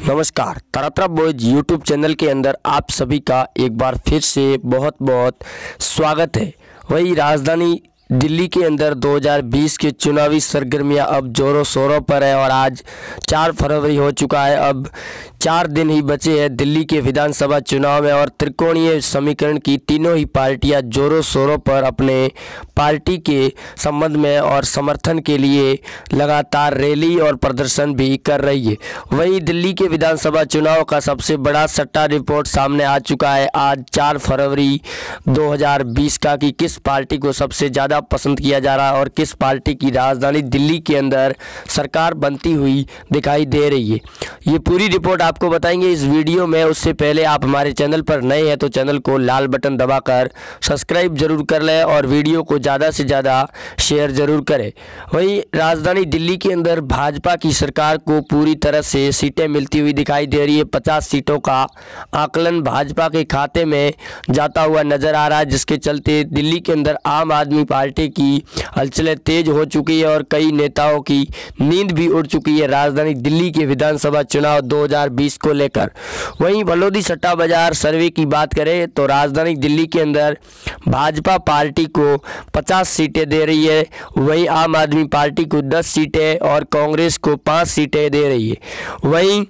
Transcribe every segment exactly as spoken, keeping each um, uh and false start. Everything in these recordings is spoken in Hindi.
नमस्कार, तरतरा बॉयज यूट्यूब चैनल के अंदर आप सभी का एक बार फिर से बहुत बहुत स्वागत है। वही राजधानी दिल्ली के अंदर दो हज़ार बीस के चुनावी सरगर्मियां अब जोरों शोरों पर है और आज चार फरवरी हो चुका है। अब चार दिन ही बचे हैं दिल्ली के विधानसभा चुनाव में और त्रिकोणीय समीकरण की तीनों ही पार्टियां जोरों शोरों पर अपने पार्टी के संबंध में और समर्थन के लिए लगातार रैली और प्रदर्शन भी कर रही है। वहीं दिल्ली के विधानसभा चुनाव का सबसे बड़ा सट्टा रिपोर्ट सामने आ चुका है आज चार फरवरी दो हज़ार बीस का कि किस पार्टी को सबसे ज़्यादा पसंद किया जा रहा है और किस पार्टी की राजधानी दिल्ली के अंदर सरकार बनती हुई दिखाई दे रही है। ये पूरी रिपोर्ट आपको बताएंगे इस वीडियो में। उससे पहले आप हमारे चैनल पर नए हैं तो चैनल को लाल बटन दबाकर सब्सक्राइब जरूर कर लें और वीडियो को ज़्यादा से ज़्यादा शेयर जरूर करें। वहीं राजधानी दिल्ली के अंदर भाजपा की सरकार को पूरी तरह से सीटें मिलती हुई दिखाई दे रही है। पचास सीटों का आकलन भाजपा के खाते में जाता हुआ नजर आ रहा है, जिसके चलते दिल्ली के अंदर आम आदमी पार्टी की हलचलें तेज हो चुकी है और कई नेताओं की नींद भी उड़ चुकी है राजधानी दिल्ली के विधानसभा चुनाव दो हज़ार बीस को लेकर। वहीं बलौदी सट्टा बाजार सर्वे की बात करें तो राजधानी दिल्ली के अंदर भाजपा पार्टी को पचास सीटें दे रही है, वहीं आम आदमी पार्टी को दस सीटें और कांग्रेस को पाँच सीटें दे रही है। वहीं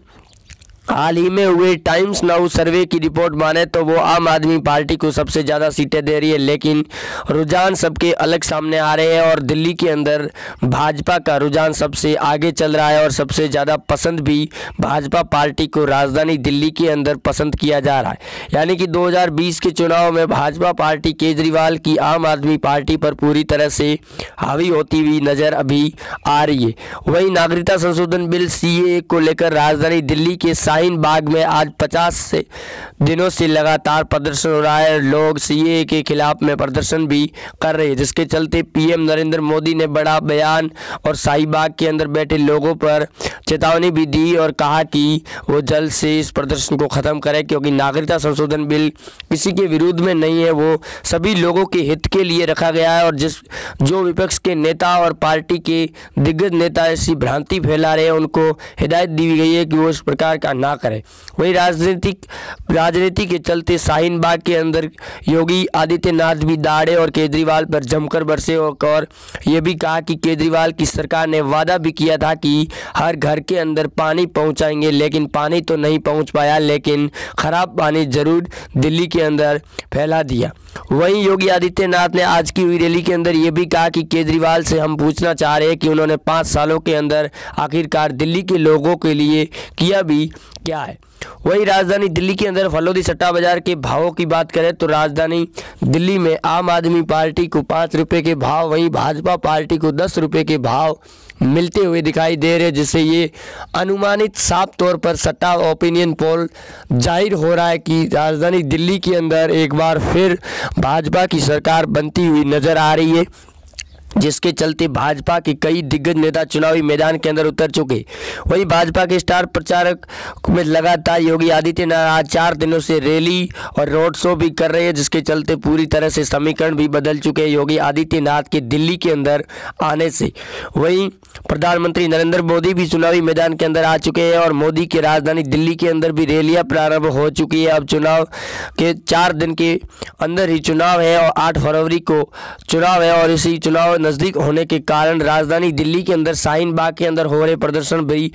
हाल ही में हुए टाइम्स नाउ सर्वे की रिपोर्ट माने तो वो आम आदमी पार्टी को सबसे ज़्यादा सीटें दे रही है, लेकिन रुझान सबके अलग सामने आ रहे हैं और दिल्ली के अंदर भाजपा का रुझान सबसे आगे चल रहा है और सबसे ज़्यादा पसंद भी भाजपा पार्टी को राजधानी दिल्ली के अंदर पसंद किया जा रहा है। यानी कि दो हज़ार बीस के चुनाव में भाजपा पार्टी केजरीवाल की आम आदमी पार्टी पर पूरी तरह से हावी होती हुई नज़र अभी आ रही है। वहीं नागरिकता संशोधन बिल सी ए को लेकर राजधानी दिल्ली के शाहीन बाग में आज पचास से दिनों से लगातार प्रदर्शन हो रहा है। लोग सीए के खिलाफ में प्रदर्शन भी कर रहे हैं, जिसके चलते पीएम नरेंद्र मोदी ने बड़ा बयान और शाहीन बाग के अंदर बैठे लोगों पर चेतावनी भी दी और कहा कि वो जल्द से इस प्रदर्शन को ख़त्म करें, क्योंकि नागरिकता संशोधन बिल किसी के विरुद्ध में नहीं है, वो सभी लोगों के हित के लिए रखा गया है। और जिस जो विपक्ष के नेता और पार्टी के दिग्गज नेता ऐसी भ्रांति फैला रहे हैं उनको हिदायत दी गई है कि वो इस प्रकार का ना करें। वही राजनीतिक राजनीति के चलते शाहीन बाग के अंदर योगी आदित्यनाथ भी दाड़े और केजरीवाल पर जमकर बरसे और ये भी कहा कि केजरीवाल की सरकार ने वादा भी किया था कि हर घर के अंदर पानी पहुंचाएंगे, लेकिन पानी तो नहीं पहुंच पाया, लेकिन खराब पानी जरूर दिल्ली के अंदर फैला दिया। वहीं योगी आदित्यनाथ ने आज की हुई रैली के अंदर ये भी कहा कि केजरीवाल से हम पूछना चाह रहे हैं कि उन्होंने पाँच सालों के अंदर आखिरकार दिल्ली के लोगों के लिए किया भी क्या है। वही राजधानी दिल्ली के अंदर फलौदी सट्टा बाजार के भावों की बात करें तो राजधानी दिल्ली में आम आदमी पार्टी को पाँच रुपये के भाव, वहीं भाजपा पार्टी को दस रुपये के भाव मिलते हुए दिखाई दे रहे, जिससे ये अनुमानित साफ तौर पर सट्टा ओपिनियन पोल जाहिर हो रहा है कि राजधानी दिल्ली के अंदर एक बार फिर भाजपा की सरकार बनती हुई नजर आ रही है, जिसके चलते भाजपा के कई दिग्गज नेता चुनावी मैदान के अंदर उतर चुके। वहीं भाजपा के स्टार प्रचारक में लगातार योगी आदित्यनाथ आज चार दिनों से रैली और रोड शो भी कर रहे हैं, जिसके चलते पूरी तरह से समीकरण भी बदल चुके हैं योगी आदित्यनाथ के दिल्ली के अंदर आने से। वहीं प्रधानमंत्री नरेंद्र मोदी भी चुनावी मैदान के अंदर आ चुके हैं और मोदी की राजधानी दिल्ली के अंदर भी रैलियाँ प्रारंभ हो चुकी है। अब चुनाव के चार दिन के अंदर ही चुनाव है और आठ फरवरी को चुनाव है और इसी चुनाव नज़दीक होने के कारण राजधानी दिल्ली के अंदर शाहीन बाग के अंदर हो रहे प्रदर्शन भी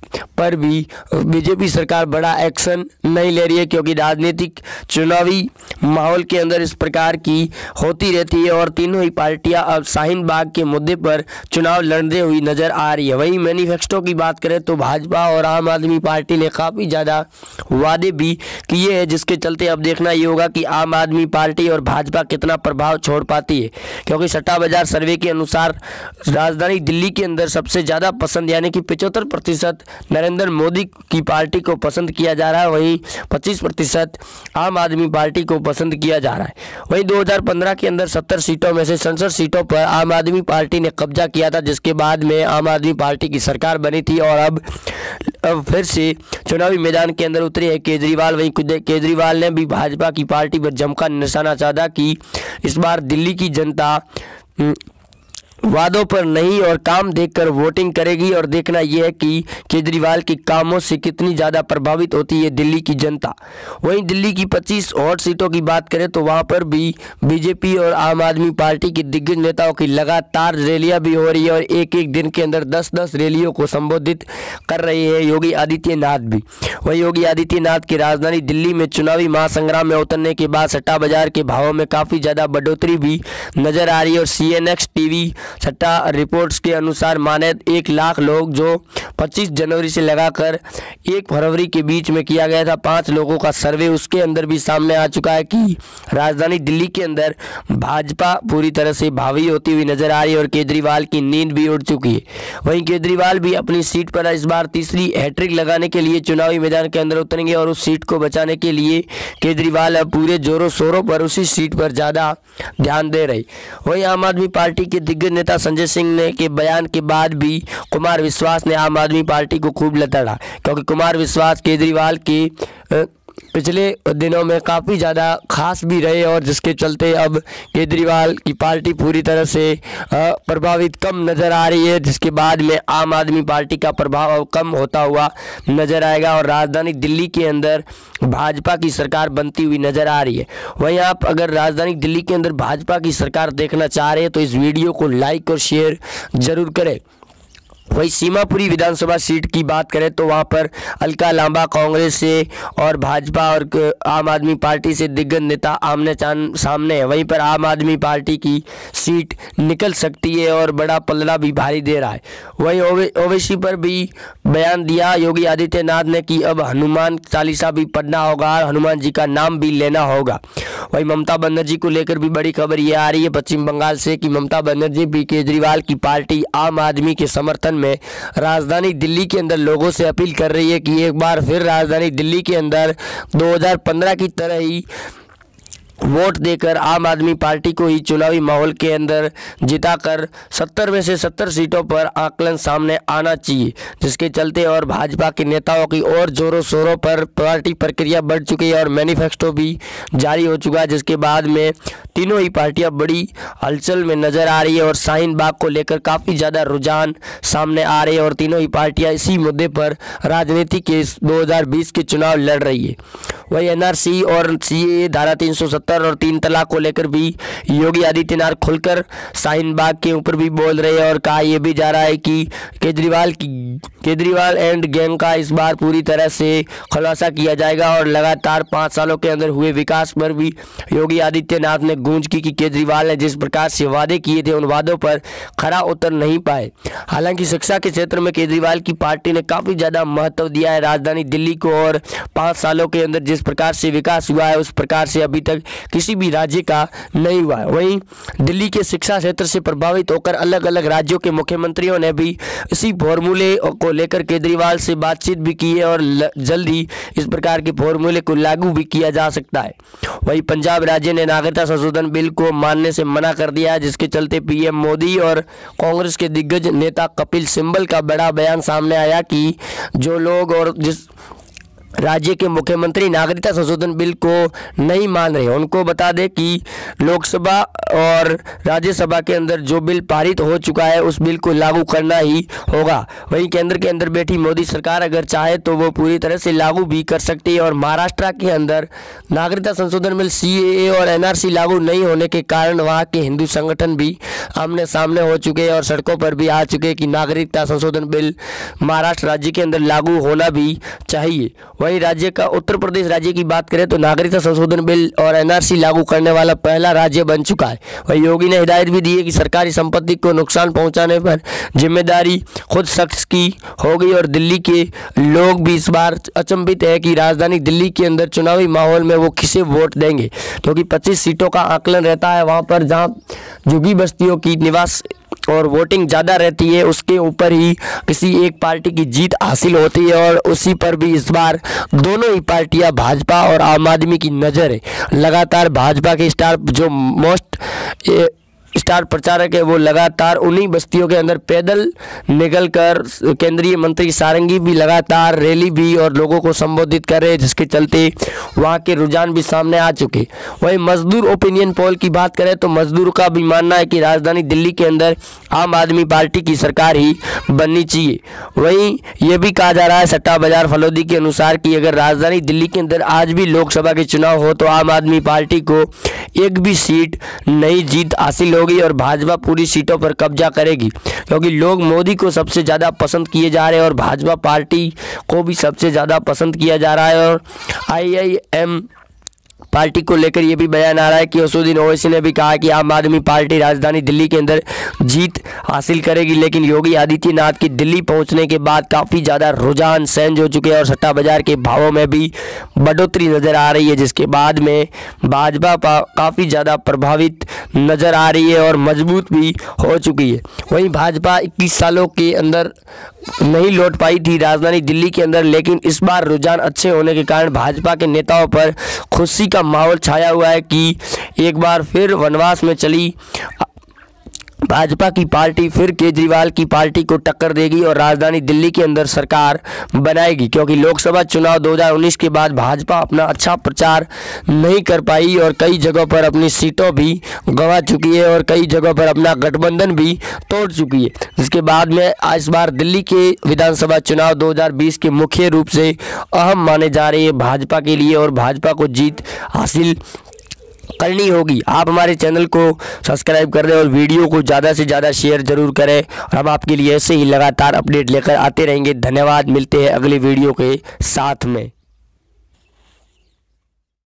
पर भी बीजेपी सरकार बड़ा एक्शन नहीं ले रही है, क्योंकि राजनीतिक चुनावी माहौल के अंदर इस प्रकार की होती रहती है और तीनों ही पार्टियां अब शाहीन बाग के मुद्दे पर चुनाव लड़ते हुई नज़र आ रही है। वहीं मैनिफेस्टो की बात करें तो भाजपा और आम आदमी पार्टी ने काफ़ी ज़्यादा वादे भी किए हैं, जिसके चलते अब देखना ये होगा कि आम आदमी पार्टी और भाजपा कितना प्रभाव छोड़ पाती है, क्योंकि सट्टा बाजार सर्वे के अनुसार राजधानी दिल्ली के अंदर सबसे ज़्यादा पसंद यानी कि पचहत्तर प्रतिशत नरेंद्र मोदी की पार्टी को पसंद किया जा रहा है, वहीं पच्चीस प्रतिशत आम आदमी पार्टी को पसंद किया जा रहा है। वहीं दो हज़ार पंद्रह के अंदर सत्तर सीटों में से सड़सठ सीटों पर आम आदमी पार्टी ने कब्जा किया था, जिसके बाद में आम आदमी पार्टी की सरकार बनी थी और अब अब फिर से चुनावी मैदान के अंदर उतरे हैं केजरीवाल। वहीं खुद केजरीवाल ने भी भाजपा की पार्टी पर जमकर निशाना साधा कि इस बार दिल्ली की जनता वादों पर नहीं और काम देखकर वोटिंग करेगी। और देखना यह है कि केजरीवाल के कामों से कितनी ज़्यादा प्रभावित होती है दिल्ली की जनता। वहीं दिल्ली की पच्चीस हॉट सीटों की बात करें तो वहां पर भी बीजेपी और आम आदमी पार्टी के दिग्गज नेताओं की लगातार रैलियां भी हो रही है और एक एक दिन के अंदर दस दस रैलियों को संबोधित कर रहे हैं योगी आदित्यनाथ भी। वहीं योगी आदित्यनाथ की राजधानी दिल्ली में चुनावी महासंग्राम में उतरने के बाद सट्टा बाजार के भावों में काफ़ी ज़्यादा बढ़ोतरी भी नजर आ रही है। और सी एन एक्स टीवी सट्टा रिपोर्ट्स के अनुसार माने एक लाख लोग जो पच्चीस जनवरी से लगाकर एक फरवरी के बीच में किया गया था पांच लोगों का सर्वे, उसके अंदर भी सामने आ चुका है कि राजधानी दिल्ली के अंदर भाजपा पूरी तरह से भावी होती हुई नजर आ रही है और केजरीवाल की नींद भी उड़ चुकी है। वहीं केजरीवाल भी अपनी सीट पर इस बार तीसरी हैट्रिक लगाने के लिए चुनावी मैदान के अंदर उतरेंगे और उस सीट को बचाने के लिए केजरीवाल अब पूरे जोरों शोरों पर उसी सीट पर ज़्यादा ध्यान दे रहे। वहीं आम आदमी पार्टी के दिग्गज नेता संजय सिंह ने के बयान के बाद भी कुमार विश्वास ने आम आदमी पार्टी को खूब लताड़ा, क्योंकि कुमार विश्वास केजरीवाल के पिछले दिनों में काफ़ी ज़्यादा खास भी रहे और जिसके चलते अब केजरीवाल की पार्टी पूरी तरह से प्रभावित कम नज़र आ रही है, जिसके बाद में आम आदमी पार्टी का प्रभाव कम होता हुआ नज़र आएगा और राजधानी दिल्ली के अंदर भाजपा की सरकार बनती हुई नज़र आ रही है। वहीं आप अगर राजधानी दिल्ली के अंदर भाजपा की सरकार देखना चाह रहे हैं तो इस वीडियो को लाइक और शेयर ज़रूर करें। वही सीमापुरी विधानसभा सीट की बात करें तो वहां पर अलका लांबा कांग्रेस से और भाजपा और आम आदमी पार्टी से दिग्गज नेता आमने सामने है। वहीं पर आम आदमी पार्टी की सीट निकल सकती है और बड़ा पलड़ा भी भारी दे रहा है। वहीं ओवैसी पर भी बयान दिया योगी आदित्यनाथ ने कि अब हनुमान चालीसा भी पढ़ना होगा, हनुमान जी का नाम भी लेना होगा। वहीं ममता बनर्जी को लेकर भी बड़ी खबर ये आ रही है पश्चिम बंगाल से कि ममता बनर्जी भी केजरीवाल की पार्टी आम आदमी के समर्थन में राजधानी दिल्ली के अंदर लोगों से अपील कर रही है कि एक बार फिर राजधानी दिल्ली के अंदर दो हज़ार पंद्रह की तरह ही वोट देकर आम आदमी पार्टी को ही चुनावी माहौल के अंदर जिताकर सत्तर में से सत्तर सीटों पर आकलन सामने आना चाहिए, जिसके चलते और भाजपा के नेताओं की और जोरों शोरों पर पार्टी प्रक्रिया बढ़ चुकी है और मैनिफेस्टो भी जारी हो चुका है, जिसके बाद में तीनों ही पार्टियां बड़ी हलचल में नजर आ रही है और शाहीन बाग को लेकर काफ़ी ज़्यादा रुझान सामने आ रहे हैं और तीनों ही पार्टियां इसी मुद्दे पर राजनीति के दो हज़ार बीस के चुनाव लड़ रही है। वही एन आर सी और सी ए धारा तीन सौ सत्तर और तीन तलाक को लेकर भी योगी आदित्यनाथ खुलकर शाहीन बाग के ऊपर भी बोल रहे हैं और कहा यह भी जा रहा है कि केजरीवाल की केजरीवाल एंड गैंग का इस बार पूरी तरह से खुलासा किया जाएगा और लगातार पाँच सालों के अंदर हुए विकास पर भी योगी आदित्यनाथ ने गूंज की कि केजरीवाल ने जिस प्रकार से वादे किए थे उन वादों पर खरा उतर नहीं पाए। हालांकि शिक्षा के क्षेत्र में केजरीवाल की पार्टी ने काफ़ी ज़्यादा महत्व दिया है राजधानी दिल्ली को और पाँच सालों के अंदर जिस प्रकार से विकास हुआ है उस प्रकार से अभी तक किसी भी राज्य का नहीं हुआ है। वहीं दिल्ली के शिक्षा क्षेत्र से प्रभावित होकर अलग अलग राज्यों के मुख्यमंत्रियों ने भी इसी फॉर्मूले को लेकर केजरीवाल से बातचीत भी की है और जल्दी इस प्रकार के फॉर्मूले को लागू भी किया जा सकता है। वहीं पंजाब राज्य ने नागरिकता संशोधन बिल को मानने से मना कर दिया है, जिसके चलते पी एम मोदी और कांग्रेस के दिग्गज नेता कपिल सिब्बल का बड़ा बयान सामने आया कि जो लोग और जिस राज्य के मुख्यमंत्री नागरिकता संशोधन बिल को नहीं मान रहे उनको बता दें कि लोकसभा और राज्यसभा के अंदर जो बिल पारित हो चुका है उस बिल को लागू करना ही होगा। वहीं केंद्र के अंदर बैठी मोदी सरकार अगर चाहे तो वो पूरी तरह से लागू भी कर सकती है और महाराष्ट्र के अंदर नागरिकता संशोधन बिल सी ए ए और एन आर सी लागू नहीं होने के कारण वहाँ के हिंदू संगठन भी आमने सामने हो चुके हैं और सड़कों पर भी आ चुके हैं कि नागरिकता संशोधन बिल महाराष्ट्र राज्य के अंदर लागू होना भी चाहिए। वहीं राज्य का उत्तर प्रदेश राज्य की बात करें तो नागरिकता संशोधन बिल और एन आर सी लागू करने वाला पहला राज्य बन चुका है। वहीं योगी ने हिदायत भी दी है कि सरकारी संपत्ति को नुकसान पहुंचाने पर जिम्मेदारी खुद शख्स की होगी और दिल्ली के लोग भी इस बार अचंभित है कि राजधानी दिल्ली के अंदर चुनावी माहौल में वो किसे वोट देंगे, क्योंकि पच्चीस सीटों का आकलन रहता है वहां पर जहां झुग्गी बस्तियों की निवास और वोटिंग ज़्यादा रहती है उसके ऊपर ही किसी एक पार्टी की जीत हासिल होती है और उसी पर भी इस बार दोनों ही पार्टियां भाजपा और आम आदमी की नज़र है। लगातार भाजपा के स्टार जो मोस्ट स्टार प्रचारक है वो लगातार उन्हीं बस्तियों के अंदर पैदल निकलकर केंद्रीय मंत्री सारंगी भी लगातार रैली भी और लोगों को संबोधित कर रहे हैं, जिसके चलते वहां के रुझान भी सामने आ चुके। वहीं मजदूर ओपिनियन पोल की बात करें तो मजदूरों का भी मानना है कि राजधानी दिल्ली के अंदर आम आदमी पार्टी की सरकार ही बननी चाहिए। वहीं ये भी कहा जा रहा है सट्टा बाजार फलोदी के अनुसार कि अगर राजधानी दिल्ली के अंदर आज भी लोकसभा के चुनाव हो तो आम आदमी पार्टी को एक भी सीट नई जीत हासिल होगी और भाजपा पूरी सीटों पर कब्जा करेगी, क्योंकि लोग मोदी को सबसे ज़्यादा पसंद किए जा रहे हैं और भाजपा पार्टी को भी सबसे ज़्यादा पसंद किया जा रहा है। और आई आई एम पार्टी को लेकर ये भी बयान आ रहा है कि असदुद्दीन ओवैसी ने भी कहा कि आम आदमी पार्टी राजधानी दिल्ली के अंदर जीत हासिल करेगी, लेकिन योगी आदित्यनाथ की दिल्ली पहुंचने के बाद काफ़ी ज़्यादा रुझान सेंज हो चुके हैं और सट्टा बाजार के भावों में भी बढ़ोतरी नज़र आ रही है, जिसके बाद में भाजपा काफ़ी ज़्यादा प्रभावित नज़र आ रही है और मजबूत भी हो चुकी है। वहीं भाजपा इक्कीस सालों के अंदर नहीं लौट पाई थी राजधानी दिल्ली के अंदर, लेकिन इस बार रुझान अच्छे होने के कारण भाजपा के नेताओं पर खुशी का माहौल छाया हुआ है कि एक बार फिर वनवास में चली भाजपा की पार्टी फिर केजरीवाल की पार्टी को टक्कर देगी और राजधानी दिल्ली के अंदर सरकार बनाएगी, क्योंकि लोकसभा चुनाव दो हज़ार उन्नीस के बाद भाजपा अपना अच्छा प्रचार नहीं कर पाई और कई जगहों पर अपनी सीटों भी गंवा चुकी है और कई जगहों पर अपना गठबंधन भी तोड़ चुकी है, जिसके बाद में इस बार दिल्ली के विधानसभा चुनाव दो हज़ार बीस के मुख्य रूप से अहम माने जा रहे हैं भाजपा के लिए और भाजपा को जीत हासिल करनी होगी। आप हमारे चैनल को सब्सक्राइब कर दें और वीडियो को ज़्यादा से ज़्यादा शेयर जरूर करें और हम आपके लिए ऐसे ही लगातार अपडेट लेकर आते रहेंगे। धन्यवाद, मिलते हैं अगली वीडियो के साथ में।